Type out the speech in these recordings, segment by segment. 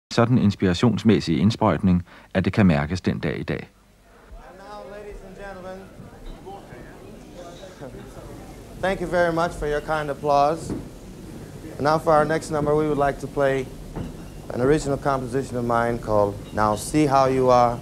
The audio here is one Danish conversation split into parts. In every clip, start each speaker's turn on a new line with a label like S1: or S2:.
S1: sådan inspirationsmæssig indsprøjtning, at det kan mærkes den dag i dag.
S2: Thank you very much for your kind applause. And now for our next number, we would like to play an original composition of mine called Now See How You Are.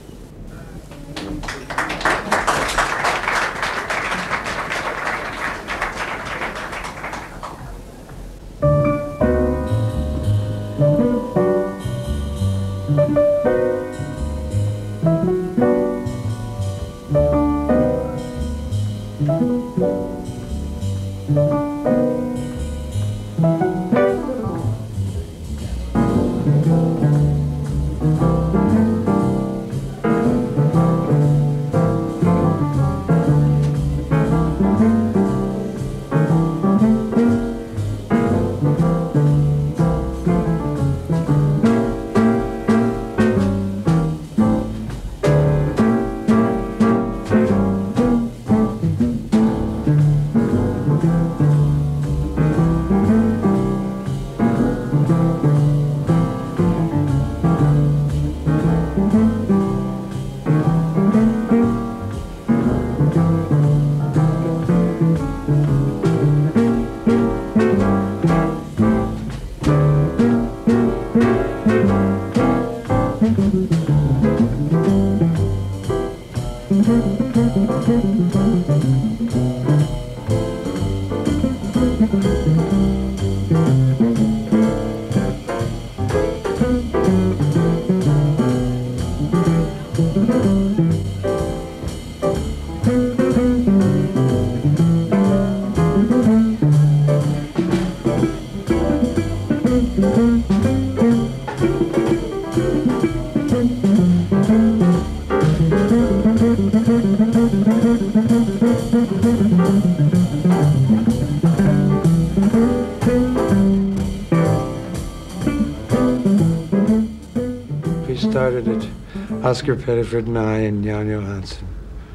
S3: Started it, Oscar Pettiford and I and Jan Johansson.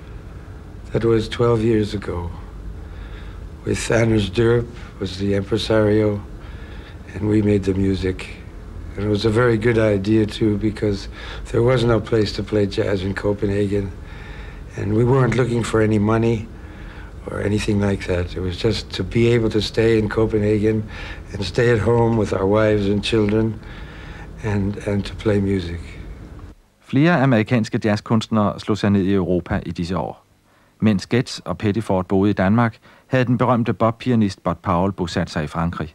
S3: That was 12 years ago. With Anders Dürp was the impresario, and we made the music. And it was a very good idea too, because there was no place to play jazz in Copenhagen, and we weren't looking for any money or anything like that. It was just to be able to stay in Copenhagen and stay at home with our wives and children and to play music.
S1: Flere amerikanske jazzkunstnere slog sig ned i Europa i disse år. Mens Getz og Pettiford boede i Danmark, havde den berømte bobpianist Bud Powell bosat sig i Frankrig.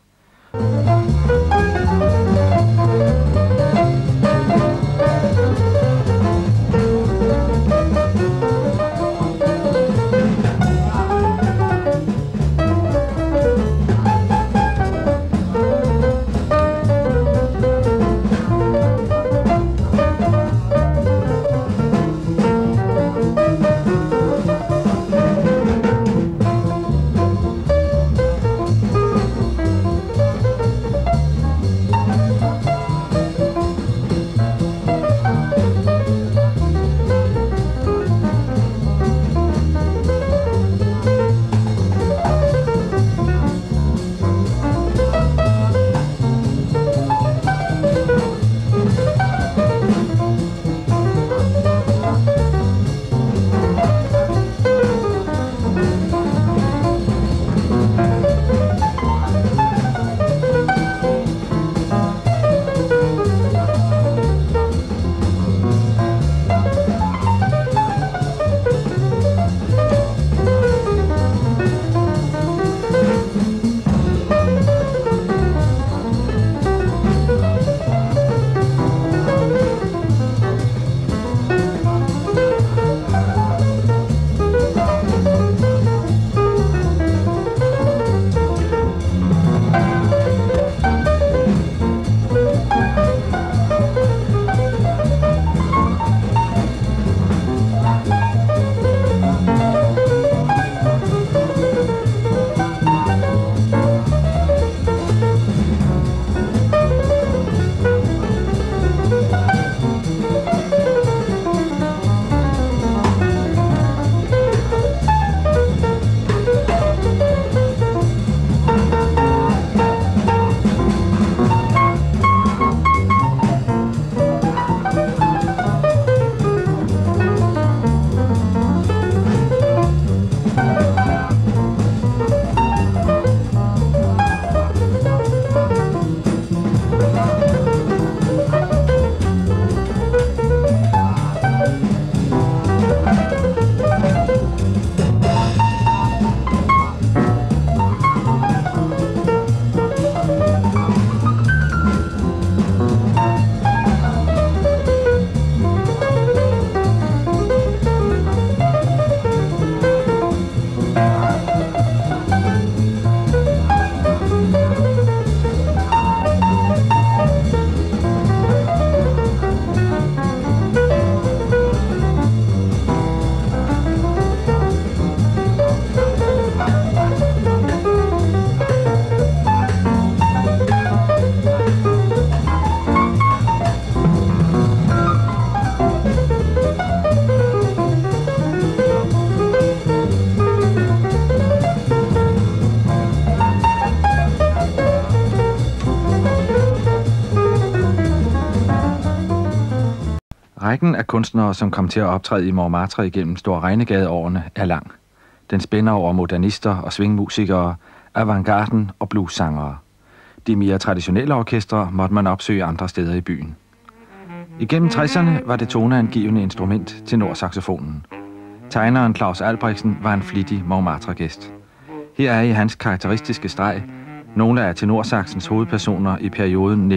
S1: Rækken af kunstnere, som kom til at optræde i Montmartre igennem Store Regnegadeårene, er lang. Den spænder over modernister og swingmusikere, avantgarden og bluessangere. De mere traditionelle orkestre måtte man opsøge andre steder i byen. Igennem 60'erne var det toneangivende instrument tenorsaxofonen. Tegneren Claus Albrechtsen var en flittig Montmartre-gæst. Her er i hans karakteristiske streg nogle af tenorsaxens hovedpersoner i perioden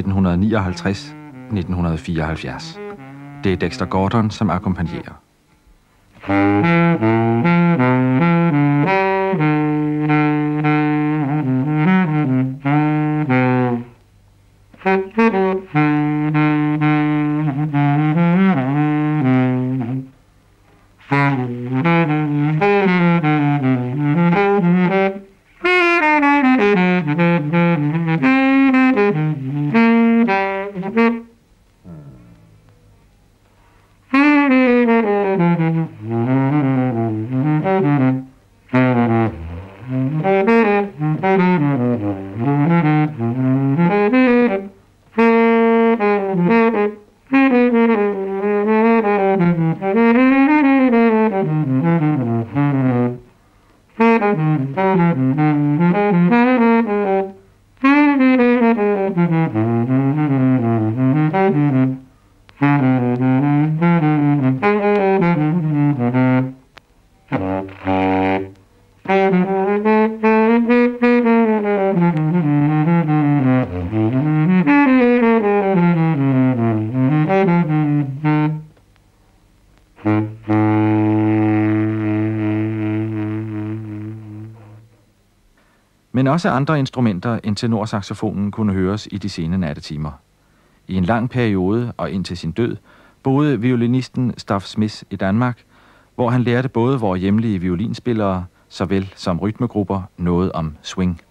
S1: 1959-1974. Det er Dexter Gordon, som akkompagnerer. Men også andre instrumenter end tenorsaxofonen kunne høres i de sene nattetimer. I en lang periode og indtil sin død boede violinisten Staff Smith i Danmark, hvor han lærte både vores hjemlige violinspillere, såvel som rytmegrupper, noget om swing.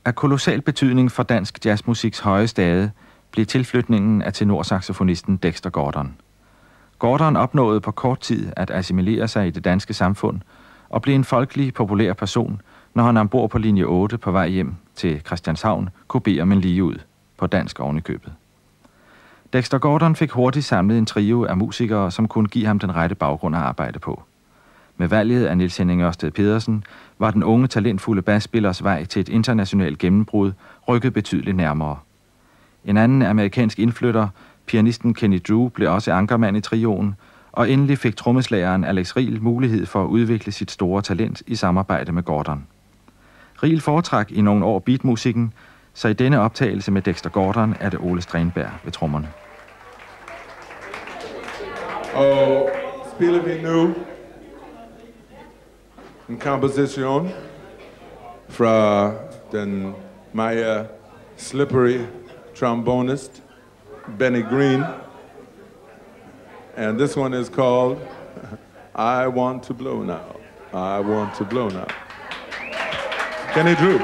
S1: Af kolossal betydning for dansk jazzmusiks høje stade blev tilflytningen af tenorsaxofonisten Dexter Gordon. Gordon opnåede på kort tid at assimilere sig i det danske samfund og blev en folkelig, populær person, når han ombord på linje 8 på vej hjem til Christianshavn kunne bede om en lige ud, på dansk oven i købet. Dexter Gordon fik hurtigt samlet en trio af musikere, som kunne give ham den rette baggrund at arbejde på. Med valget af Niels Henning Ørsted Pedersen var den unge, talentfulde basspillers vej til et internationalt gennembrud rykket betydeligt nærmere. En anden amerikansk indflytter, pianisten Kenny Drew, blev også ankermand i trioen, og endelig fik trommeslageren Alex Riel mulighed for at udvikle sit store talent i samarbejde med Gordon. Riel foretrak i nogle år beatmusikken, så i denne optagelse med Dexter Gordon er det Ole Strenberg ved trommerne.
S4: Og spiller vi nu en komposition fra den meget slippery trombonist Benny Green, and this one is called I Want to Blow Now. I Want to Blow Now. Kenny Drew.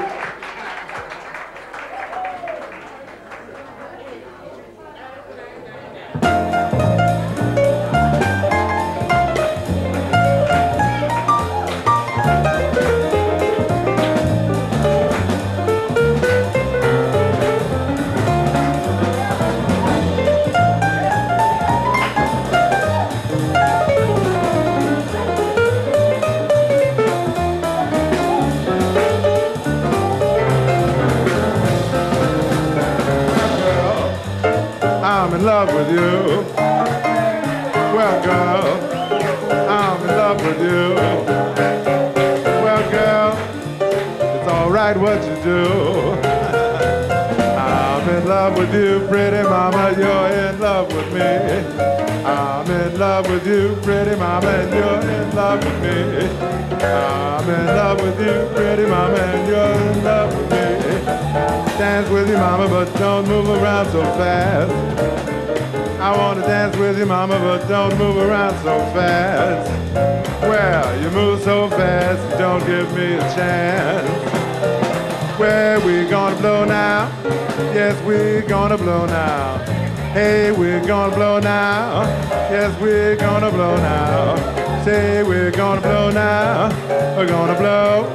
S4: I'm in love with you. Well, girl, I'm in love with you. Well, girl, it's all right what you do. I'm in love with you, pretty mama, you're in love with me. I'm in love with you, pretty mama, and you're in love with me. I'm in love with you, pretty mama, and you're in love with me. Dance with you, mama, but don't move around so fast. I want to dance with you, mama, but don't move around so fast. Well, you move so fast, don't give me a chance. Where we gonna blow now? Yes, we're gonna blow now. Hey, we're gonna blow now. Yes, we're gonna blow now. Say we're gonna blow now. We're gonna blow.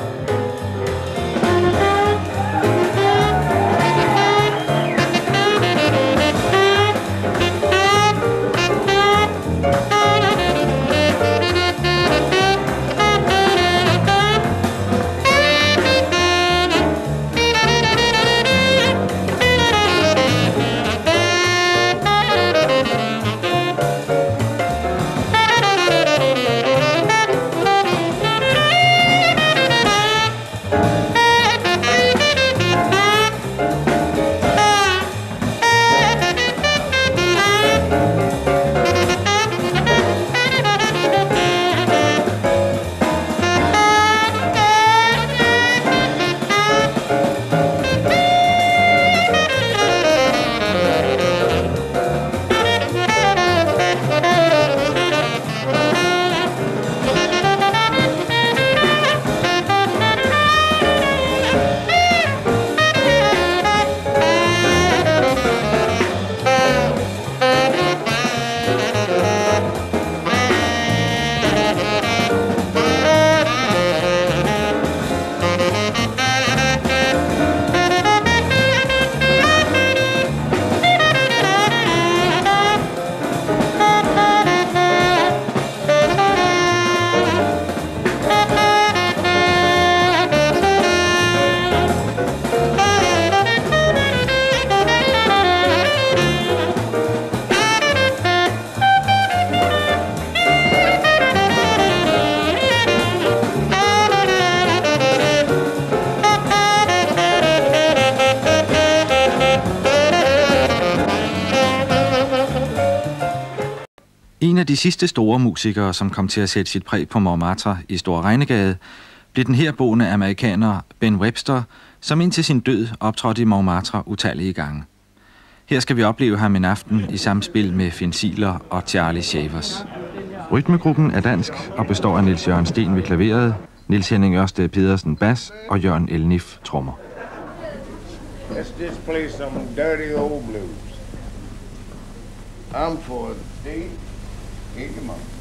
S1: En af de sidste store musikere, som kom til at sætte sit præg på Montmartre i Store Regnegade, blev den herboende amerikaner Ben Webster, som indtil sin død optrådte i Montmartre utallige gange. Her skal vi opleve ham en aften i samspil med Finn Ziegler og Charlie Shavers. Rytmegruppen er dansk og består af Niels Jørgen Steen ved klaveret, Niels Henning Ørsted Pedersen bas og Jørgen Elnif trommer.
S5: Let's just play some dirty old blues. I'm for Steve. Eat him up.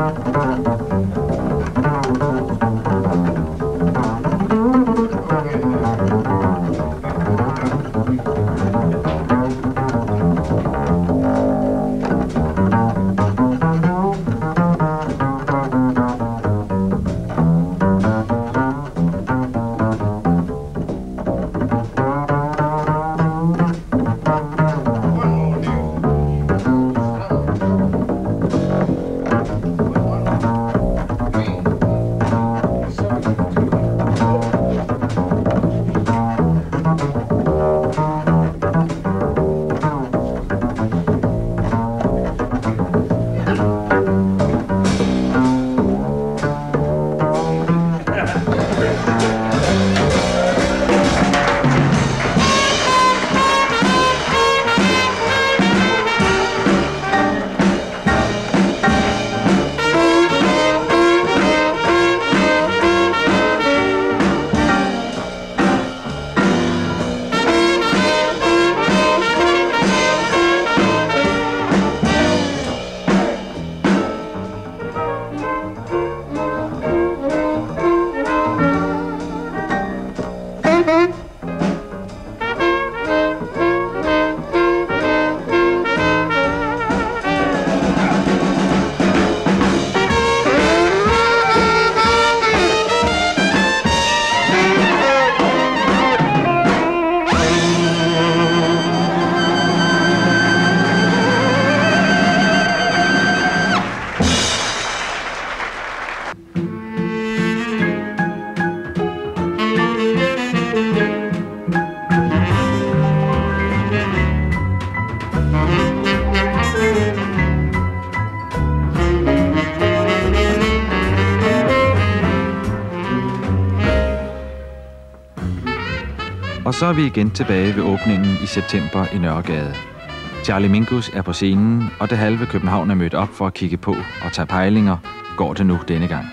S1: Og så er vi igen tilbage ved åbningen i september i Nørregade. Charlie Mingus er på scenen, og det halve København er mødt op for at kigge på og tage pejlinger, går det nu denne gang.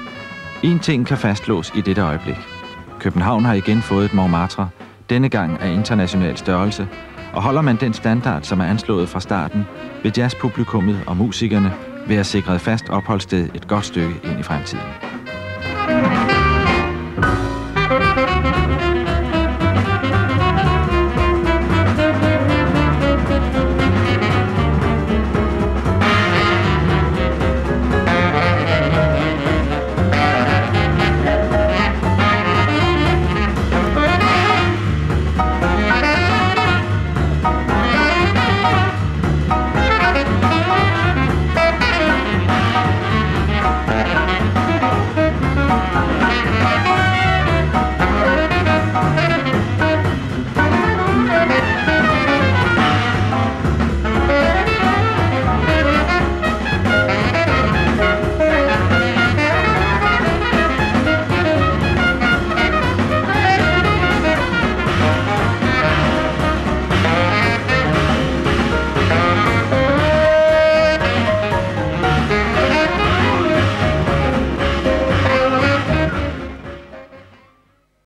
S1: En ting kan fastslås i dette øjeblik. København har igen fået et Montmartre, denne gang af international størrelse, og holder man den standard, som er anslået fra starten, vil jazzpublikummet og musikerne være sikret fast opholdssted et godt stykke ind i fremtiden.